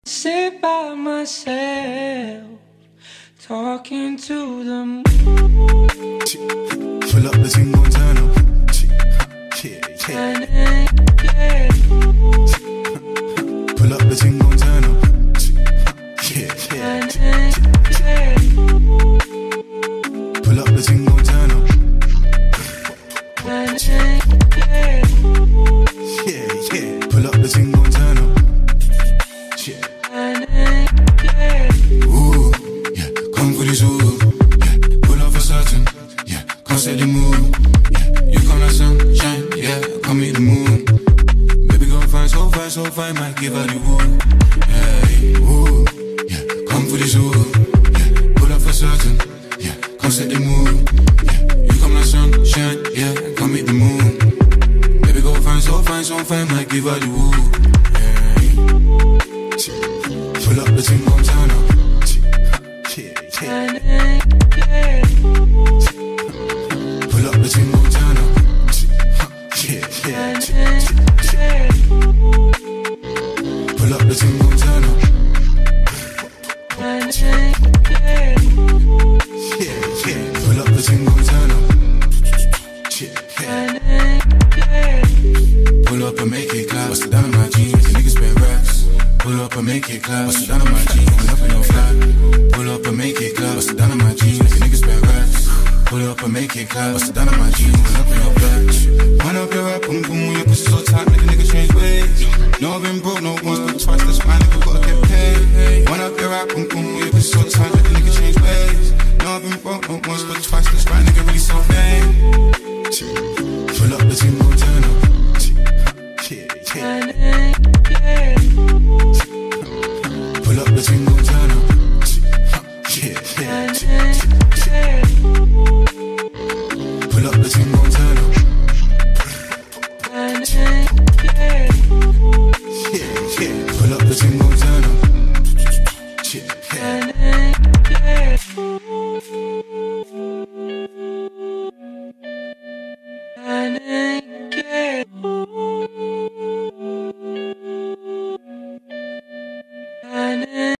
Sit by myself, talking to the moon. Pull up the thing, gon' turn up. Yeah, yeah. Pull up the thing, gon' turn up. Yeah, yeah. Pull up the thing, gon' turn up. Yeah, yeah. Pull up the thing, gon' turn up. Ooh, yeah, come for this ooh, yeah, pull up for certain, yeah, come set the mood, yeah, you come like sunshine, yeah, come meet the moon, baby gon' find so fine, so fine, might give her the wood, yeah, ooh, yeah, come for this ooh, yeah, pull up for certain, yeah, come set the mood, yeah, you come like sunshine, yeah, come meet the moon, baby gon' find so fine, so fine, might give her the wood, yeah. Pull up the thing, gon' turn up. Yeah, yeah. Pull up the thing, gon' turn up. Yeah, yeah. Pull up the thing, gon' turn up. Yeah, yeah. Pull up the thing, gon' turn up. Yeah. Pull up and make it clap. Bust it down on my jeans, the niggas spend racks. Pull up and make it clap. Bust it down on my jeans, pull up in no flat. Pull up and make it clap. Bust it down on my jeans, the niggas spend racks. Pull up and make it clap. Bust it down on my jeans, pull up in no flat. Wind up your rap, boom boom, your pussy so tight, make a nigga change ways. No, I've been broke, no once, but twice, that's fine, nigga gotta get paid. Wind up your rap, boom boom, your pussy so tight, make a nigga change ways. No, I've been broke, no once, but twice, that's fine, nigga really self-made. Pull up the team, gon' turn up. Yeah. Pull up the thing, gon' turn up. Yeah. Pull up the thing, gon' turn up. Yeah. Pull up the thing, gon' turn up. Yeah.